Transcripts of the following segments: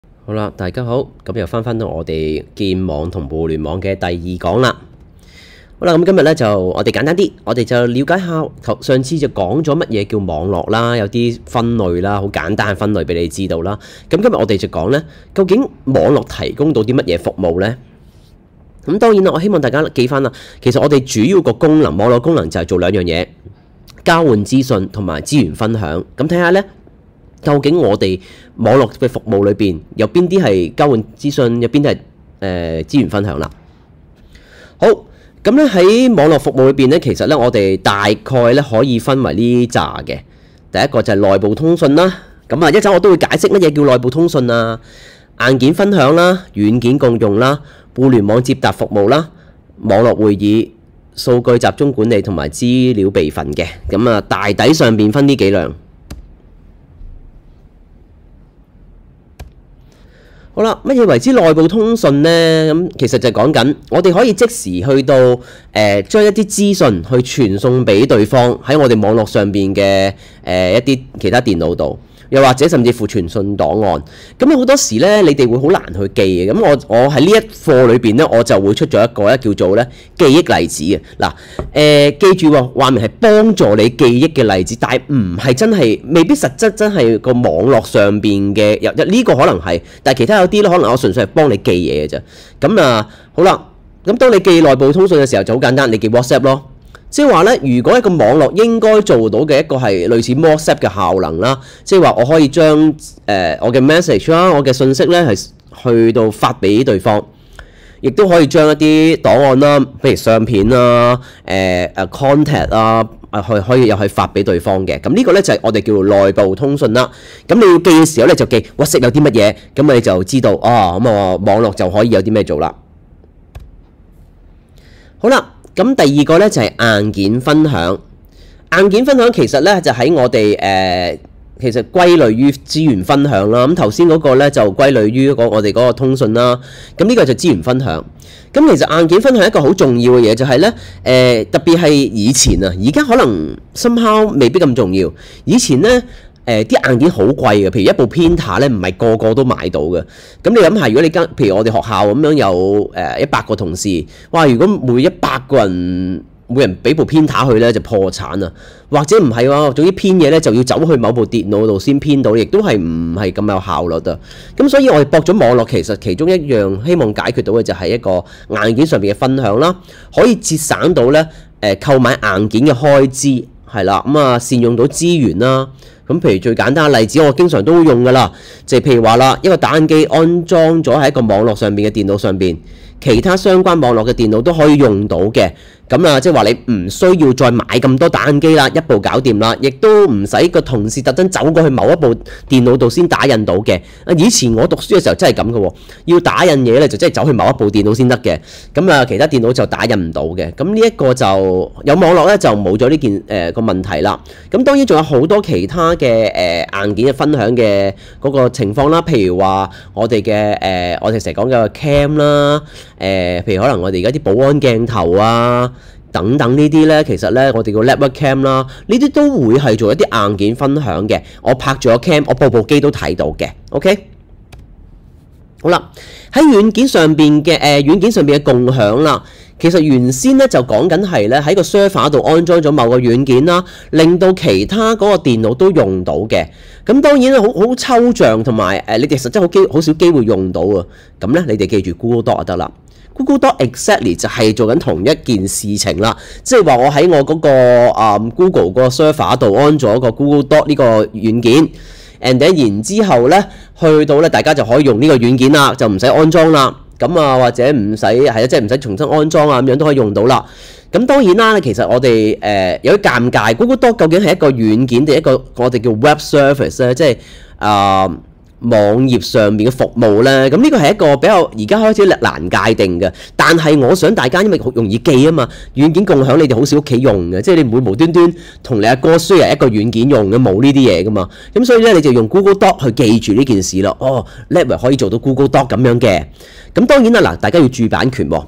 好啦，大家好，咁又翻到我哋建網同互聯網嘅第二講啦。好啦，咁今日咧就我哋簡單啲，我哋就了解下上次就講咗乜嘢叫網絡啦，有啲分類啦，好簡單嘅分類俾你知道啦。咁今日我哋就講咧，究竟網絡提供到啲乜嘢服務呢？咁當然啦，我希望大家記翻啦，其實我哋主要個功能，網絡功能就係做兩樣嘢，交換資訊同埋資源分享。咁睇下咧。究竟我哋網絡嘅服務裏邊有邊啲係交換資訊，有邊啲係資源分享啦？好，咁咧喺網絡服務裏邊咧，其實咧我哋大概咧可以分為呢紮嘅。第一個就係內部通訊啦。咁啊，一陣我都會解釋乜嘢叫內部通訊啊，硬件分享啦、軟件共用啦、互聯網接達服務啦、網絡會議、數據集中管理同埋資料備份嘅。咁啊，大體上邊分呢幾類。好啦，乜嘢為之內部通訊呢？咁其實就係講緊我哋可以即時去到將一啲資訊去傳送俾對方喺我哋網絡上邊嘅一啲其他電腦度，又或者甚至乎傳訊檔案。咁好多時咧，你哋會好難去記嘅。咁我喺呢一課裏邊咧，我就會出咗一個咧叫做咧記憶例子嘅。嗱，記住喎，話明係幫助你記憶嘅例子，但係唔係真係未必實質真係個網絡上邊嘅。呢個可能係，但係其他有啲咧，可能我純粹係幫你記嘢嘅啫。咁啊，好啦，咁當你記內部通訊嘅時候就好簡單，你記 WhatsApp 咯。即係話咧，如果一個網絡應該做到嘅一個係類似 WhatsApp 嘅效能啦，即係話我可以將我嘅 message 啦、我嘅信息咧係去到發俾對方，亦都可以將一啲檔案啦，譬如相片啦、contact 啊，可以又係發俾對方嘅。咁呢個咧就係我哋叫內部通訊啦。咁你要記嘅時候咧就記 WhatsApp 有啲乜嘢，咁你就知道咁啊網絡就可以有啲咩做啦。好啦。咁第二個咧就係硬件分享。硬件分享其實咧就喺我哋其實歸類於資源分享啦。咁頭先嗰個咧就歸類於我哋嗰個通訊啦。咁呢個就資源分享。咁其實硬件分享一個好重要嘅嘢就係咧特別係以前啊，而家可能 somehow 未必咁重要。以前咧。啲硬件好貴嘅，譬如一部 printer 咧，唔係個個都買到嘅。咁你諗下，如果你譬如我哋學校咁樣有100個同事，哇！如果每100個人每人俾部 printer 去咧，就破產啊！或者唔係喎，總之編嘢咧就要走去某部電腦度先編到，亦都係唔係咁有效率啊！咁所以我哋駁咗網絡，其實其中一樣希望解決到嘅就係一個硬件上邊嘅分享啦，可以節省到咧購買硬件嘅開支，係啦，咁啊善用到資源啦。咁譬如最簡單嘅例子，我經常都會用㗎啦，就係譬如話啦，一個打印機安裝咗喺一個網絡上邊嘅電腦上邊，其他相關網絡嘅電腦都可以用到嘅。咁啊，即係話你唔需要再買咁多打印機啦，一部搞掂啦，亦都唔使個同事特登走過去某一部電腦度先打印到嘅。以前我讀書嘅時候真係咁嘅喎，要打印嘢咧就真係走去某一部電腦先得嘅。咁啊，其他電腦就打印唔到嘅。咁呢一個就有網絡咧就冇咗呢件個問題啦。咁當然仲有好多其他嘅硬件嘅分享嘅嗰個情況啦，譬如話我哋成日講嘅 cam 啦，譬如可能我哋而家啲保安鏡頭啊。等等呢啲咧，其實咧我哋叫 network cam 啦，呢啲都會係做一啲硬件分享嘅。我拍咗 cam，我部機都睇到嘅。OK， 好啦，喺軟件上邊嘅共享啦，其實原先咧就講緊係咧喺個 server 度安裝咗某個軟件啦，令到其他嗰個電腦都用到嘅。咁當然咧好抽象，同埋你哋實質好少機會用到啊。咁咧你哋記住 Google Doc 就得啦。Google Doc exactly 就係做緊同一件事情啦，即係話我喺我嗰個Google 個 server 度安咗個 Google Doc 呢個軟件 ，and then 然之後咧去到咧大家就可以用呢個軟件啦，就唔使安裝啦，咁啊或者唔使即係唔使重新安裝啊咁樣都可以用到啦。咁當然啦，其實我哋有啲尷尬 ，Google Doc 究竟係一個軟件定一個我哋叫 web service 咧，即係網頁上面嘅服務咧，咁呢個係一個比較而家開始難界定嘅。但係我想大家因為好容易記啊嘛，軟件共享你哋好少屋企用嘅，即係你唔會無端端同你阿哥 share 一個軟件用嘅，冇呢啲嘢噶嘛。咁所以咧你就用 Google Doc 去記住呢件事啦。Network 可以做到 Google Doc 咁樣嘅。咁當然啦，嗱，大家要注版權喎。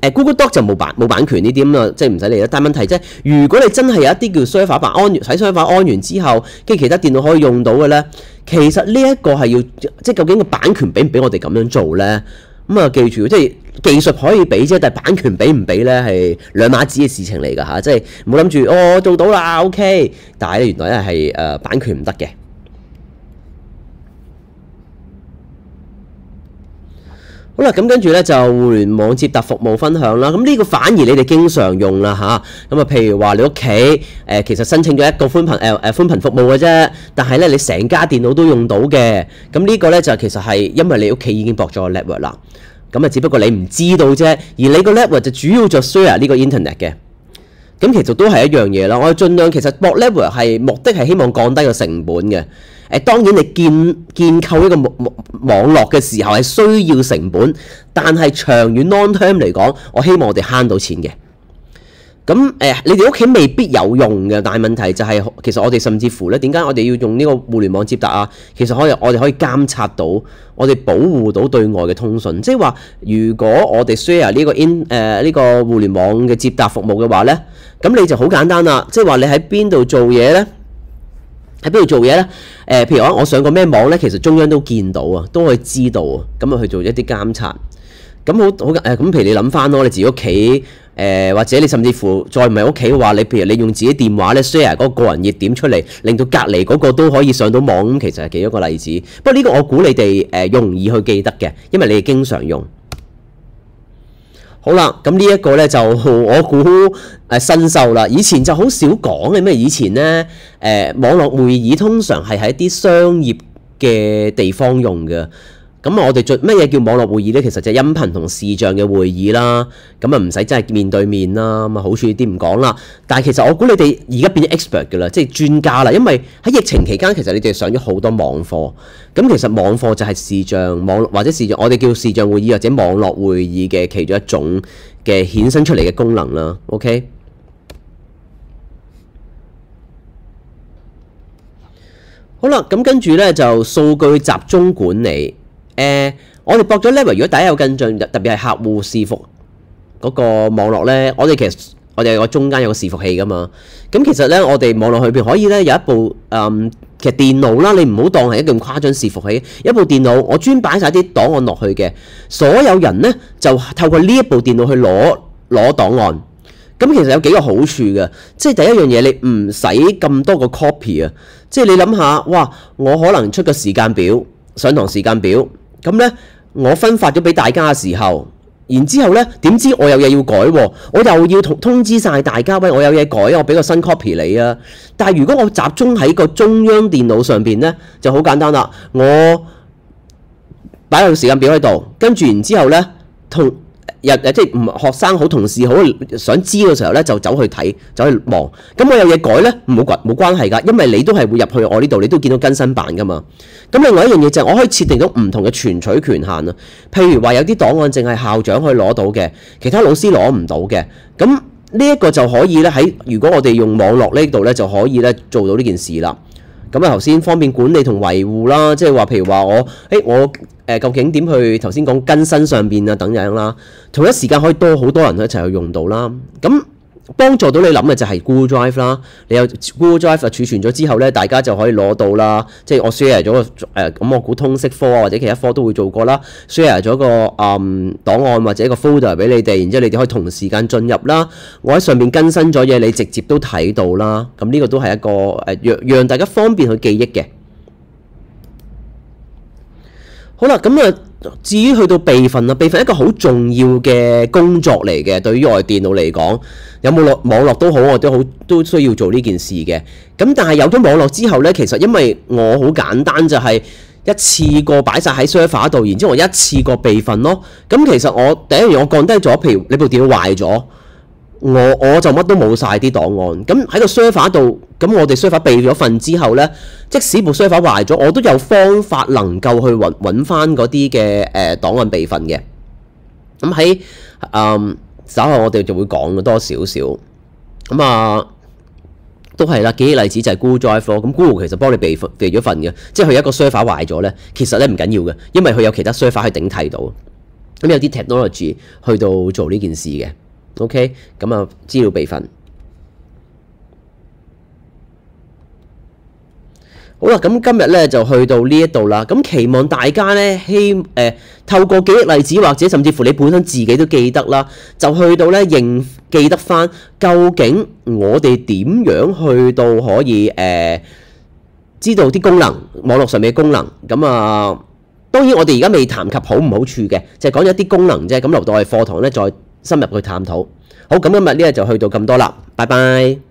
Google Doc 就冇版權呢啲咁啊，即係唔使理啦。但係問題即係，如果你真係有一啲叫 server 版安完喺 server 安完之後，跟住其他電腦可以用到嘅咧，其實呢一個係要即係究竟個版權俾唔俾我哋咁樣做咧？咁啊，記住即係技術可以俾啫，但係版權俾唔俾咧係兩碼子嘅事情嚟㗎嚇，即係唔好諗住我做到啦 OK， 但係咧原來咧係版權唔得嘅。好啦，咁跟住咧就互聯網接達服務分享啦。咁呢個反而你哋經常用啦嚇。咁啊，譬如話你屋企其實申請咗一個寬頻服務嘅啫，但係咧你成家電腦都用到嘅。咁呢個咧就其實係因為你屋企已經駁咗個 network 啦。咁啊，只不過你唔知道啫。而你個 network 就主要就 share 呢個 internet 嘅。咁其實都係一樣嘢啦。我哋盡量其實駁 network 係目的係希望降低個成本嘅。當然你建構一個網絡嘅時候係需要成本，但係長遠 long term 嚟講，我希望我哋慳到錢嘅。咁你哋屋企未必有用嘅，但係問題就係、其實我哋甚至乎咧，點解我哋要用呢個互聯網接達啊？其實我哋可以監察到，我哋保護到對外嘅通訊。即係話，如果我哋 share 呢個互聯網嘅接達服務嘅話咧，咁你就好簡單啦。即係話你喺邊度做嘢咧？喺邊度做嘢咧？譬如話我上個咩網咧，其實中央都見到啊，都可以知道啊，咁啊去做一啲監察。咁咁譬如你諗翻咯，你自己屋企或者你甚至乎再唔係屋企嘅話，你譬如你用自己電話咧 share 嗰個個人熱點出嚟，令到隔離嗰個都可以上到網，咁其實係幾多個例子。不過呢個我估你哋容易去記得嘅，因為你哋經常用。好啦，咁呢一個咧就我估新秀啦。以前就好少講嘅，咩以前咧網絡會議通常係喺啲商業嘅地方用嘅。咁我哋做乜嘢叫網絡會議咧？其實就係音頻同視像嘅會議啦。咁啊唔使真係面對面啦。咁啊好處啲唔講啦。但係其實我估你哋而家變咗 expert 㗎啦，即係專家啦。因為喺疫情期間，其實你哋上咗好多網課。咁其實網課就係視像網或者視像，我哋叫視像會議或者網絡會議嘅其中一種嘅衍生出嚟嘅功能啦。OK。好啦，咁跟住咧就數據集中管理。我哋駁咗 level， 如果大家有跟進，特別係客戶伺服嗰個網絡咧，我哋有個中間有個伺服器噶嘛。咁其實咧，我哋網絡裏邊可以咧有一部其實電腦啦，你唔好當係一咁誇張伺服器，一部電腦我專擺晒啲檔案落去嘅，所有人咧就透過呢一部電腦去攞檔案。咁其實有幾個好處嘅，即係第一樣嘢你唔使咁多個 copy 啊，即係你諗下，哇，我可能出個時間表。上堂時間表，咁咧我分發咗俾大家嘅時候，然之後咧點知我有嘢要改喎，我又要通知晒大家，喂，我有嘢改，我俾個新 copy 你啊。但係如果我集中喺個中央電腦上邊咧，就好簡單啦，我擺個時間表喺度，跟住然之後咧即係唔學生好同事好想知嘅時候咧，就走去睇走去望。咁我有嘢改咧，冇關係㗎，因為你都係會入去我呢度，你都見到更新版㗎嘛。咁另外一樣嘢就係我可以設定到唔同嘅存取權限啊。譬如話有啲檔案淨係校長可以攞到嘅，其他老師攞唔到嘅。咁呢一個就可以咧如果我哋用網絡呢度咧，就可以咧做到呢件事啦。咁啊頭先方便管理同維護啦，即係話譬如話我究竟點去頭先講更新上邊啊等樣啦，同一時間可以多好多人一齊去用到啦。咁幫助到你諗嘅就係 Google Drive 啦，你有 Google Drive 儲存咗之後咧，大家就可以攞到啦。即係我 share 咗個咁我估通識科啊或者其他科都會做過啦。share 咗個檔案或者一個 folder 俾你哋，然之後你哋可以同時間進入啦。我喺上面更新咗嘢，你直接都睇到啦。咁呢個都係一個讓大家方便去記憶嘅。好啦，咁啊，至於去到備份啊，備份一個好重要嘅工作嚟嘅，對於我哋電腦嚟講，有冇網絡都好，我都需要做呢件事嘅。咁但係有咗網絡之後呢，其實因為我好簡單就係一次過擺晒喺 server 度，然之後我一次過備份咯。咁其實我第一樣我降低咗，譬如你部電腦壞咗。我就乜都冇晒啲檔案，咁喺個 server 度，咁我哋 server 備咗份之後呢，即使部 server 壞咗，我都有方法能夠去揾翻嗰啲嘅檔案備份嘅。咁喺稍後我哋就會講多少少，咁都係啦。幾個例子就係 Google Drive 咯，咁 Google 其實幫你備咗份嘅，即係佢一個 server 壞咗呢，其實咧唔緊要嘅，因為佢有其他 server 去頂替到。 咁有啲 technology 去到做呢件事嘅。OK， 咁啊資料備份。好啦，咁今日咧就去到呢一度啦。咁期望大家咧透過記憶例子或者甚至乎你本身自己都記得啦，就去到咧記得翻究竟我哋點樣去到可以知道啲功能，網絡上面嘅功能。咁啊，當然我哋而家未談及好唔好處嘅，就係講咗一啲功能啫。咁留到我哋課堂咧再深入去探討。好，咁今日呢就去到咁多啦，拜拜。